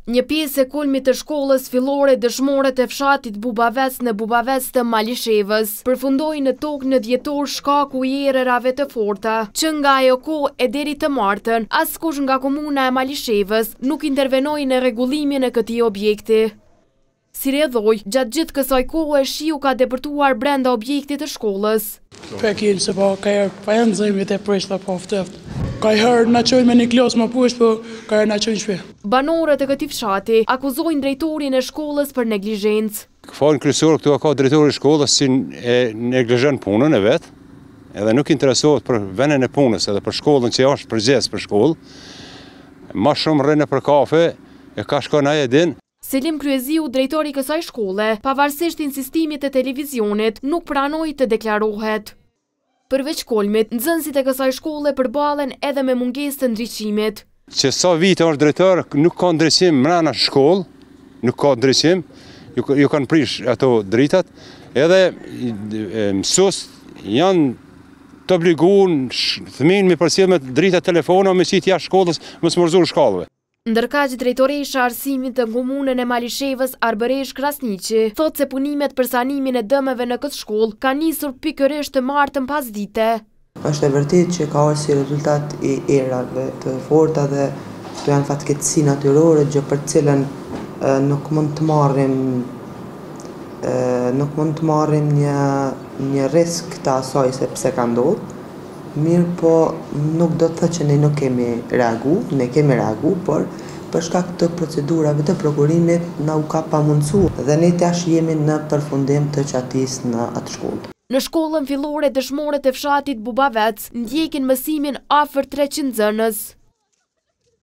Një pjesë e kulmit të shkollës fillore dëshmore të fshatit Bubavec në Bubavec të Malishevës përfundoi në tokë në dhjetor shkaku i erërave të forta, që nga ajo kohë e deri të martën, askush nga komuna e Malishevës nuk intervenoi në rregullimin e këtij objekti. Si rrjedhoi, gjatë gjithë kësaj kohe shiu ka depërtuar brenda objektit të shkollës. Pekin se pa ka herë pa janë zëmit e prishta pa fteft. Ka herë na çojnë me një klasë më poshtë, po ka herë na çojnë shpe. Banorët e këtij fshati akuzojnë drejtorin e shkollës për neglizhencë. Fond kryesor këtu ka drejtori i shkollës si e neglizhon punën e vet, edhe nuk interesohet për vendin e punës edhe për shkollën që është përgjegjës për shkollë. Më shumë rënë për kafe e ka shkon ai e din. Selim Kryeziu, drejtori i kësaj shkolle, pavarësisht insistimit të televizionit, nuk pranoi të deklarohet. Përveç kolmit, nxënësit e kësaj shkolle përballen edhe me mungesë të ndriçimit. Që sa vite është drejtor, nuk ka ndriçim brenda shkollë, nuk ka ndriçim, ju kanë prish ato dritat, edhe mësues janë të obliguar fëmijën me përcjell me drita telefona me qit jashtë shkollës, mos mërzur shkallëve. Ndërkaq drejtoresha e arsimit të komunën e Malishevës Arberesh Krasniqi thotë se punimet për sanimin e dëmeve në këtë shkollë kanë nisur pikërisht të martën pasdite. Është e vërtetë që ka si rezultat i erave të forta dhe këto janë fatkeqësi natyrore gjë për të cilën nuk mund të marrim një risk të asaj se pse ka ndodhur. Mirë po nuk do të thë që ne nuk kemi reagu, ne kemi reagu, por për shkak të procedurave të prokurimit na u ka pamundsuar dhe ne tash jemi në përfundim të qatisë në atë shkollë. Në shkollën fillore dëshmore të fshatit Bubavec ndjekin mësimin afër 300 nxënës.